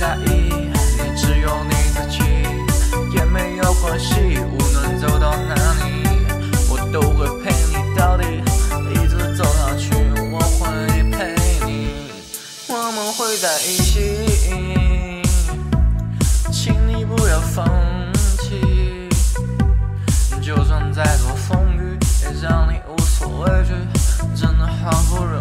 在意，也只有你自己，也没有关系，无论走到哪里，我都会陪你到底，一直走下去，我会陪你，我们会在一起，请你不要放弃，就算再多风雨，也让你无所畏惧，真的好不容易。